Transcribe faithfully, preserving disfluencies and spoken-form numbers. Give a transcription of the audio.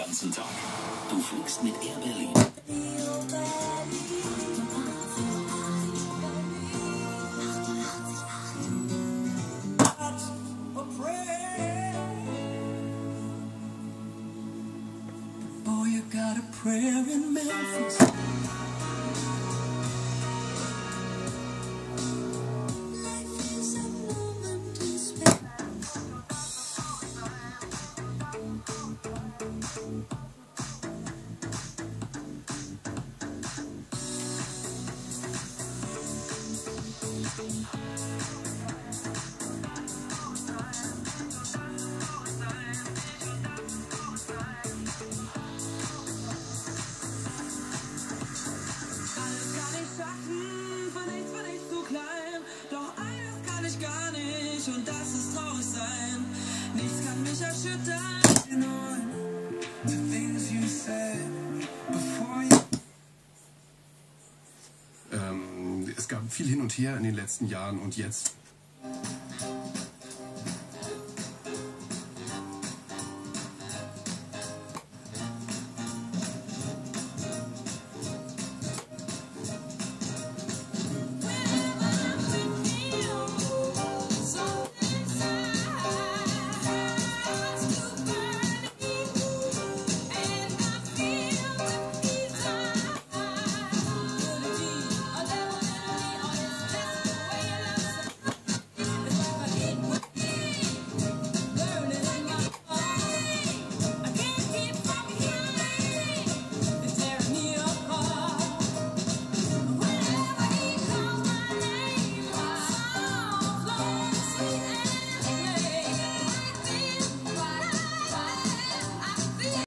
ganzen Tag. Du fliegst mit Air Berlin. Boy, you got a prayer in Memphis. Und das ist traurig sein. Nichts kann mich erschüttern. Ähm, es gab viel hin und her in den letzten Jahren und jetzt